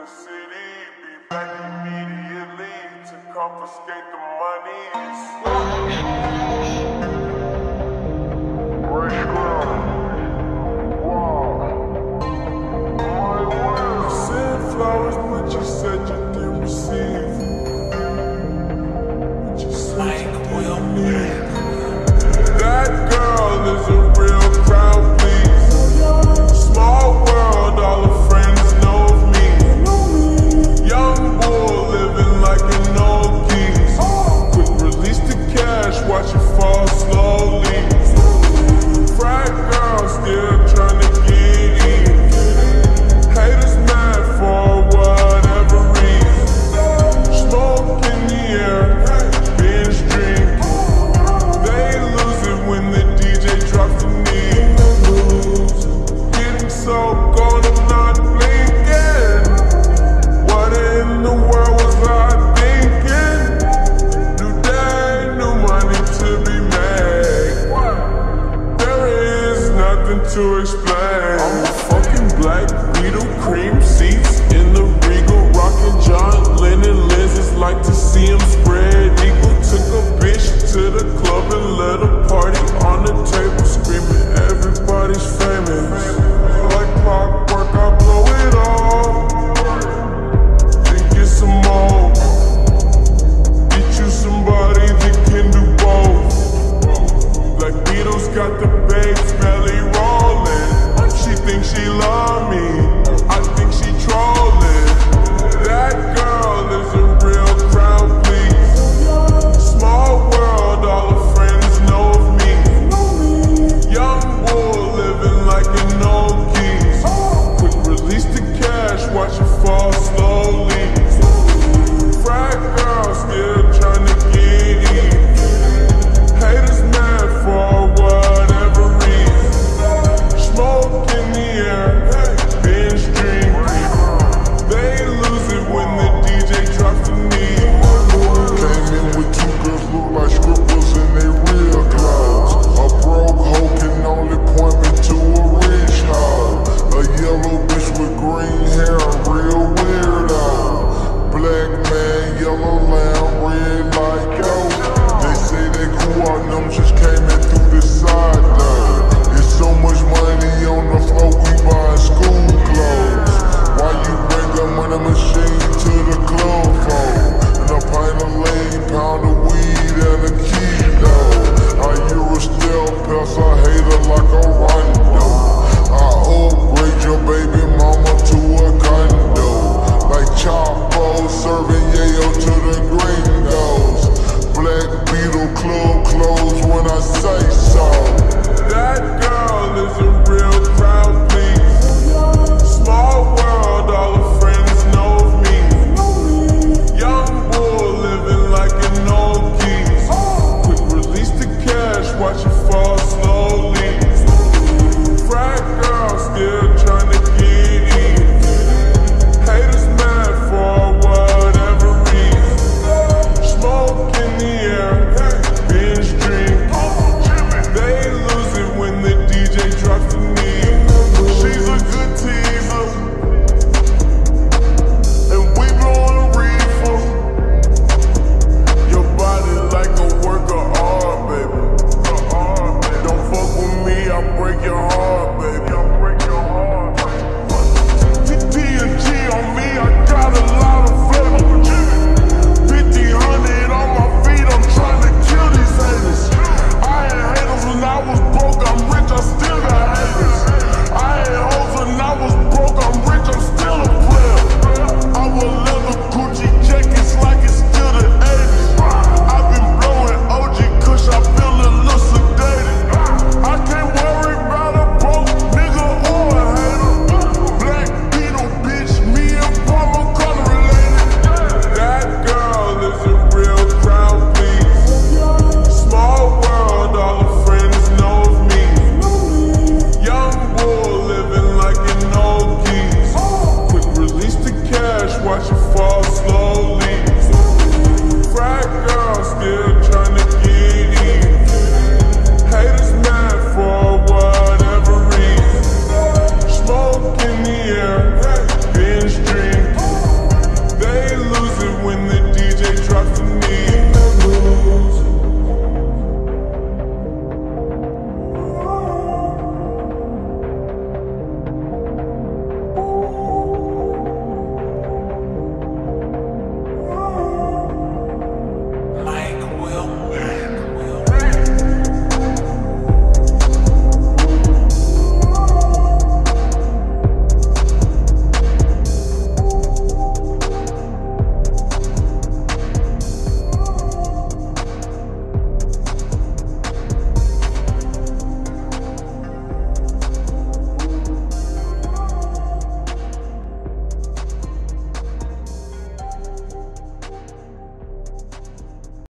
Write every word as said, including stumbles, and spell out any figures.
city, be back immediately to confiscate the monies. Rae Sremmurd, wow. My will. You sent flowers, but you said you didn't receive. But you said you didn't need. That girl is a real crowd, please. Small world, all her friends know of me. Young bull living like an old geese. Quick release the cash, watch it fall slowly. Frat girl still trying to get in. Haters mad for whatever reason. Smoke in the air, binge drink. They lose it when the D J drops the knee. Getting so cold, I'm not blinking. What in the world was I thinking? New day, new money to be made. There is nothing to explain. I'm a fucking black Beatle, cream seats in the Regal, rockin' John Lennon lenses, like to see him spread eagle. Took a bitch to the club and let a party on the table, screaming everybody's famous. Like clockwork, I blow it all, then get some more. Get you somebody that can do both. Like Beatles got the babes belly rolling. She thinks she love me, I think she trolling. That girl is a real crowd, please. Small world, all her friends know of me. Young bull living like an old geese. Quick release the cash, watch it fall slowly. Frat girl still trying to get in. Haters mad for whatever reason. Smoke in the air, binge drink. They lose it when the D J drops the knee. Came in with two girls, look like scribbles in they real clothes. A broke hoe can only point me to a rich hoe. A yellow bitch with green hair, a real weirdo. Black man, yellow lamb, red like yo. They say they cool out, them just came in through the side though. It's so much money on the floor, we buying school clothes. Why you bring a money machine to the club for? And a pint of lean, pound of